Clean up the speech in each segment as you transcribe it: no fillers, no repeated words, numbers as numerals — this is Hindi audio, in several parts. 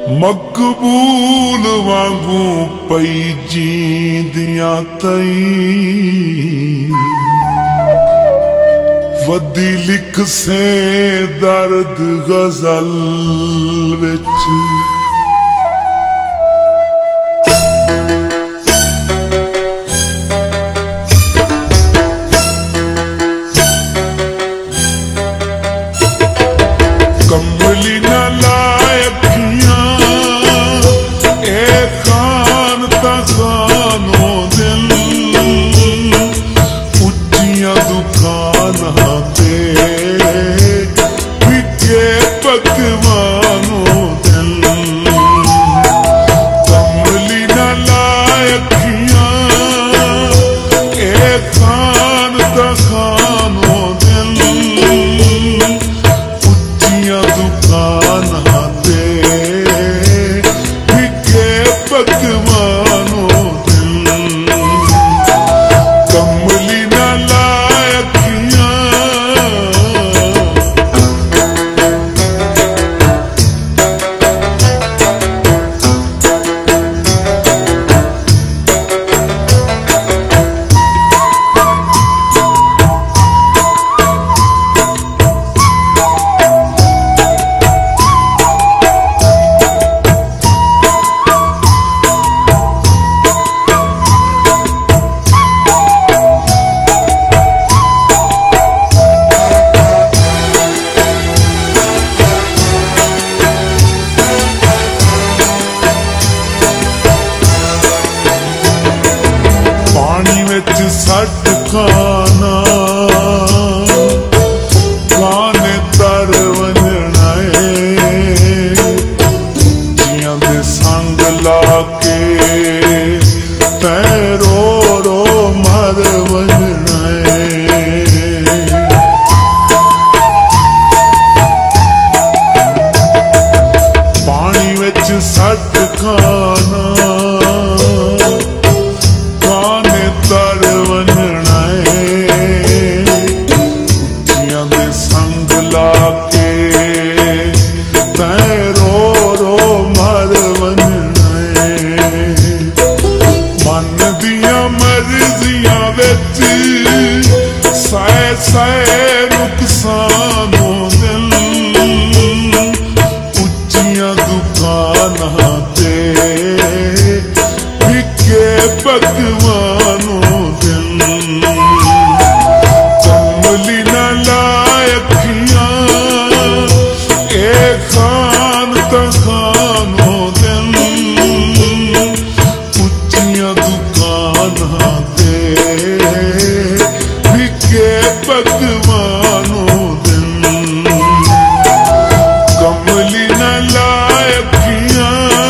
मकबूल वांगू पई जींदियां तई वदी लिख से दर्द गजल विच कमली न लायकियां ए खान तखानो दिल उच्चियां दुकाना ते बिके पकवानो दिल कमली न लायकियां ए खान तखानो दिल दुकाना ते बिके पकवानो दिल कमली न लायकियां सट खाना गाने तर वंजना जियां दे संग लाके पैरो रो मर वंजना पानी विच सट खाना साए नुकसानो दिल उच्चियां दुकाना ते बिके पकवानो दिल कमली न लायकियां ए खान तखानो दिल उच्चियां दुकाना ते बिके पकवानो दिल कमली न लायकियां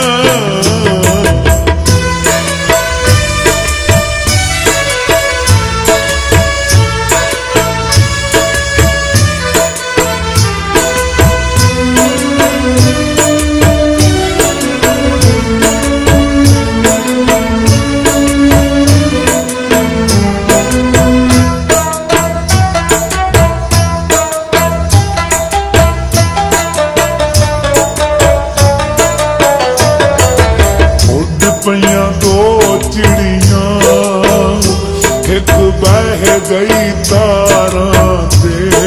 पइयां दो चिड़ियां एक बह गई तारा ते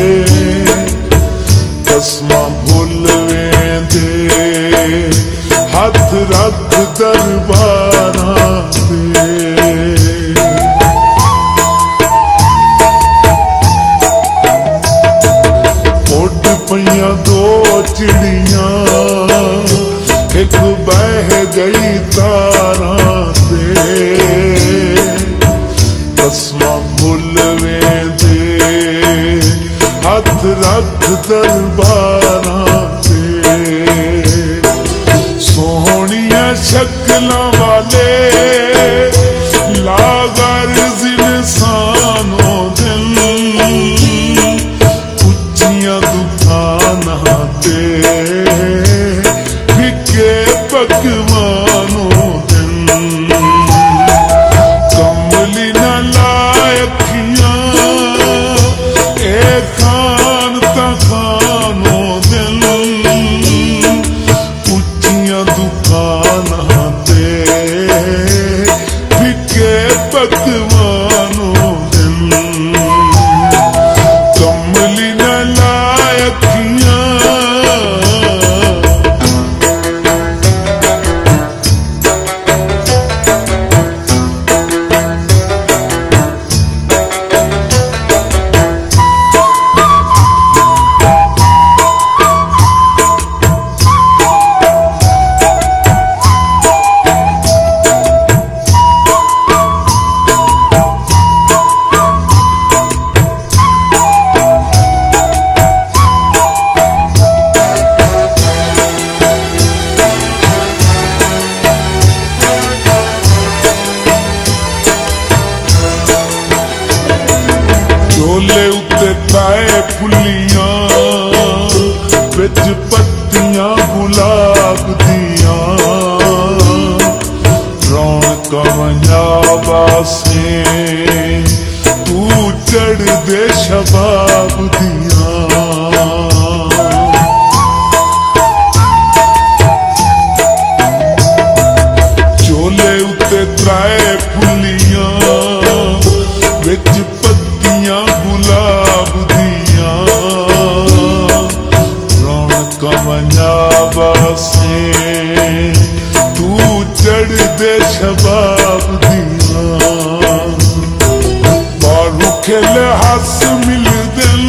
कसमां भुल वेंदे हथ रख दरबारां ते उड़ पइयां दो चिड़ियां एक बह गई तारा ते कसमां भुल वेंदे हथ रख दरबारां ते सोहणियां शक्लां वाले लागर्ज़ इंसानो दिल उच्चियां दुकाना ते बिके पकवानो दिल कमली न लायकियां ए खान तखानो फुलियां बिच पत्तियां गुलाब दियां रौनक वंजा बासे तू चढ़ दे शबाब दियां चोले उत्ते त्राए फुलियां बिच पत्तियां गुलाब दियां रौनक वंजा बासे तू चढ़ दे शबाब दियां बारू खेल हस मिल दिल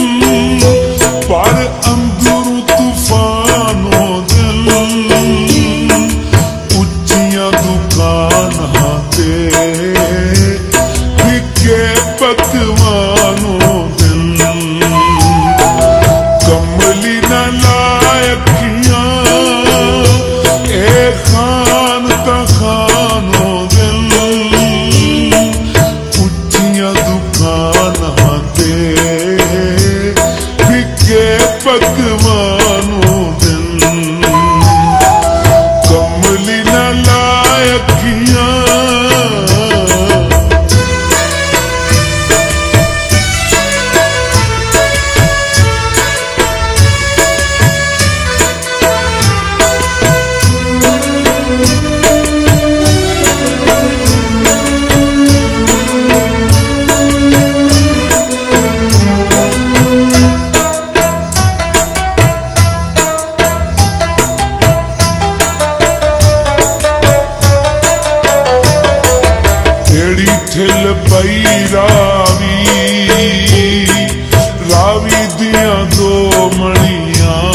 पर अंदरू तूफानों दिल उच्चियां दुकानां ते फिके पकवानों दिल कमली न लायकियां ए खान ता खानों दिल उच्चियां दुकानां ते फिके पकवानों दिल कमली न लायकियां ठिल पई रावी रावी दियां दो मणियां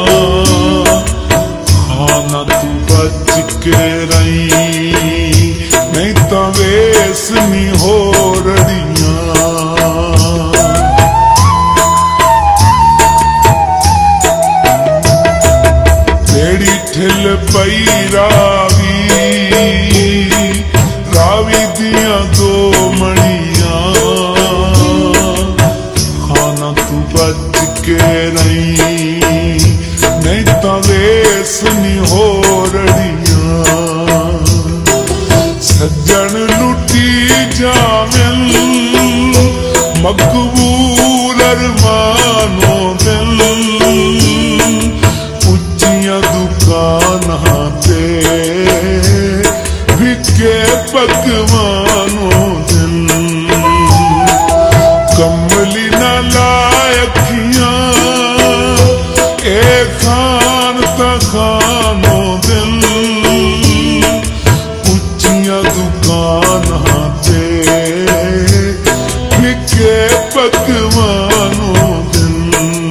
खाना तू बच के रही नहीं तो वेस नी हो रड़ियां तेरी ठिल पई रावी रावी दियां दो मणियां खाना तू बच के रही नहीं तो वेस नी हो रड़ियां सज्जन लुटी जावन मकबूल अरमानों दिल उच्चियां दुकानां ते फिके पकवानों दिल कमली न लायकियां ए खान ता खानों दिल उच्चियां दुकानां ते फिके पकवानों दिल